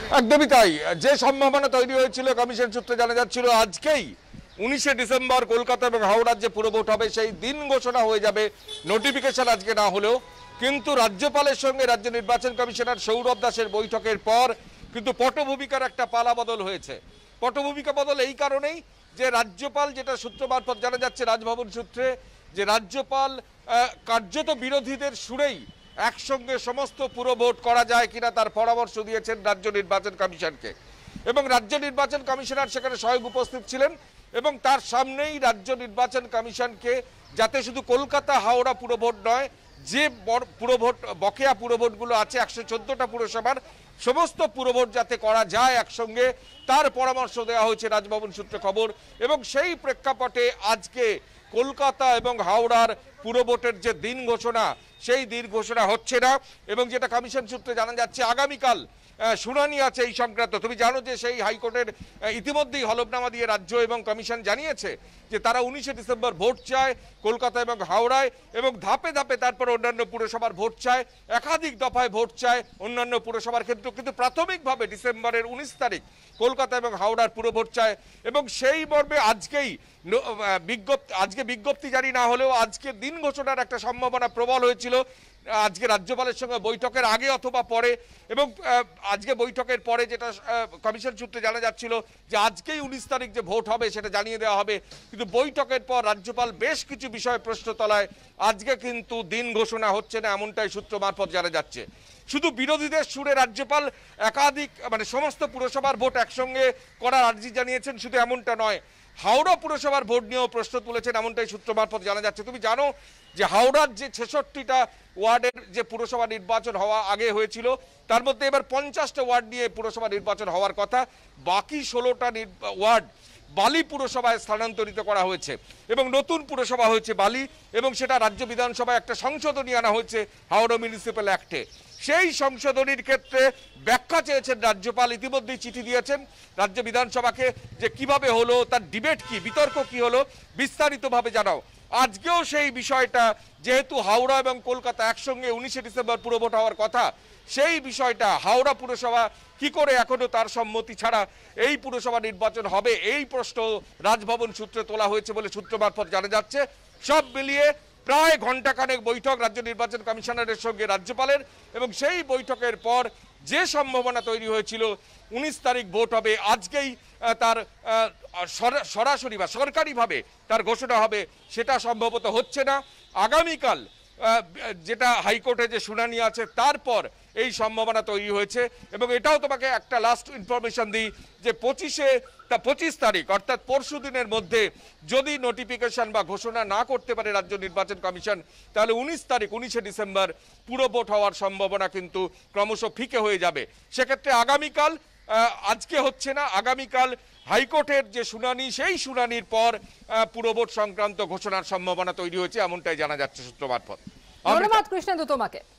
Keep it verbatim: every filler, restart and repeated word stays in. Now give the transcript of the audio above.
একদমই তাই। যে সম্ভাবনা তৈরি হয়েছিল কমিশন সূত্রে জানা যাচ্ছিল আজকেই উনিশে ডিসেম্বর কলকাতা এবং হাওড়ার যে পুরো ভোট হবে সেই দিন ঘোষণা হয়ে যাবে, নোটিফিকেশন আজকে না হলেও। কিন্তু রাজ্যপালের সঙ্গে রাজ্য নির্বাচন কমিশনার সৌরভ দাসের বৈঠকের পর কিন্তু পটভূমিকার একটা পালা বদল হয়েছে। পটভূমিকা বদল এই কারণেই যে রাজ্যপাল, যেটা সূত্র মারফত জানা যাচ্ছে রাজভবন সূত্রে, যে রাজ্যপাল কার্যত বিরোধীদের সুরেই একসঙ্গে সমস্ত পুরো ভোট করা যায় কিনা তার পরামর্শ দিয়েছেন রাজ্য নির্বাচন কমিশনকে। এবং রাজ্য নির্বাচন কমিশনার সেখানে স্বয়ং উপস্থিত ছিলেন এবং তার সামনেই রাজ্য নির্বাচন কমিশনকে যাতে শুধু কলকাতা হাওড়া পুরো ভোট নয়, যে পুরো ভোট বকেয়া পুরো ভোটগুলো আছে একশো চোদ্দটা পুরসভার সমস্ত পুরো ভোট যাতে করা যায় একসঙ্গে, তার পরামর্শ দেওয়া হয়েছে রাজভবন সূত্রে খবর। এবং সেই প্রেক্ষাপটে আজকে কলকাতা এবং হাওড়ার পুরো ভোটের যে দিন ঘোষণা, সেই দিন ঘোষণা হচ্ছে না। এবং যেটা কমিশন সূত্রে জানা যাচ্ছে আগামীকাল শুনানি আছে এই সংক্রান্ত। তুমি জানো যে সেই হাইকোর্টের ইতিমধ্যেই হলফনামা দিয়ে রাজ্য এবং কমিশন জানিয়েছে যে তারা উনিশে ডিসেম্বর ভোট চায় কলকাতা এবং হাওড়ায়, এবং ধাপে ধাপে তারপর অন্যান্য পুরসভার ভোট চায়, একাধিক দফায় ভোট চায় অন্যান্য পুরসভার ক্ষেত্রে। কিন্তু প্রাথমিকভাবে ডিসেম্বরের উনিশ তারিখ কলকাতা এবং হাওড়ার পুরো ভোট চায়। এবং সেই মর্মে আজকেই বিজ্ঞপ্তি আজকে বিজ্ঞপ্তি জারি না হলেও আজকে দিন ঘোষণার একটা সম্ভাবনা প্রবল হয়েছিল আজকে রাজ্যপালের সঙ্গে বৈঠকের আগে অথবা পরে। এবং আজকে বৈঠকের পরে যেটা কমিশন সূত্রে জানা যাচ্ছিল যে আজকেই উনিশ তারিখ যে ভোট হবে সেটা জানিয়ে দেওয়া হবে। কিন্তু বৈঠকের পর রাজ্যপাল বেশ কিছু বিষয়ে প্রশ্ন তোলায় আজকে কিন্তু দিন ঘোষণা হচ্ছে না, এমনটাই সূত্র মারফত জানা যাচ্ছে। শুধু বিরোধীদের সুরে রাজ্যপাল একাধিক মানে সমস্ত পুরসভার ভোট একসঙ্গে করার আর্জি জানিয়েছেন, শুধু এমনটা নয়, হাওড়া পুরসভার ভোট নিয়েও প্রশ্ন তুলেছেন, এমনটাই সূত্র মারফত জানা যাচ্ছে। তুমি জানো যে হাওড়ার যে ছেষট্টিটা ওয়ার্ডের যে পুরসভা নির্বাচন হওয়া আগে হয়েছিল তার মধ্যে এবার পঞ্চাশটা ওয়ার্ড নিয়ে পুরসভা নির্বাচন হওয়ার কথা, বাকি ষোলোটা ওয়ার্ড বালি পুরসভায় স্থানান্তরিত করা হয়েছে এবং নতুন পুরসভা হয়েছে বালি, এবং সেটা রাজ্য বিধানসভায় একটা সংশোধনী আনা হয়েছে হাওড়া মিউনিসিপ্যাল অ্যাক্টে। সেই সংশোধনীর ক্ষেত্রে ব্যাখ্যা চেয়েছেন রাজ্যপাল, ইতিমধ্যেই চিঠি দিয়েছেন রাজ্য বিধানসভাকে যে কিভাবে হলো, তার ডিবেট কি, বিতর্ক কি হলো, বিস্তারিতভাবে জানাও। আজকেও সেই বিষয়টা, যেহেতু হাওড়া এবং কলকাতা একসঙ্গে উনিশে ডিসেম্বর পুরো ভোট হওয়ার কথা, সেই বিষয়টা হাওড়া পুরসভা কি করে এখনো তার সম্মতি ছাড়া এই পুরসভা নির্বাচন হবে, এই প্রশ্ন রাজভবন সূত্রে তোলা হয়েছে বলে সূত্র মারফত জানা যাচ্ছে। সব মিলিয়ে প্রায় ঘণ্টাখানেক বৈঠক রাজ্য নির্বাচন কমিশনারের সঙ্গে রাজ্যপালের, এবং সেই বৈঠকের পর যে সম্ভাবনা তৈরি হয়েছিল উনিশ তারিখ ভোট হবে, আজকেই তার সরাসরি বা সরকারিভাবে তার ঘোষণা হবে, সেটা সম্ভবত হচ্ছে না। আগামীকাল যেটা হাইকোর্টে যে শুনানি আছে তারপর এই সম্ভাবনা তৈরি হয়েছে। এবং এটাও তোমাকে একটা লাস্ট ইনফরমেশন দিই যে পঁচিশে তা পঁচিশ তারিখ অর্থাৎ পরশু দিনের মধ্যে যদি নোটিফিকেশন বা ঘোষণা না করতে পারে রাজ্য নির্বাচন কমিশন, তাহলে উনিশ তারিখ উনিশে ডিসেম্বর পুরো ভোট হওয়ার সম্ভাবনা কিন্তু ক্রমশ ফিকে হয়ে যাবে। সেক্ষেত্রে আগামীকাল, আজকে হচ্ছে না, আগামীকাল হাইকোর্টের যে শুনানি, সেই শুনানির পর পুরো ভোট সংক্রান্ত ঘোষণার সম্ভাবনা তৈরি হয়েছে, এমনটাই জানা যাচ্ছে সূত্র মারফত। ধন্যবাদ কৃষ্ণেন্দু তোমাকে।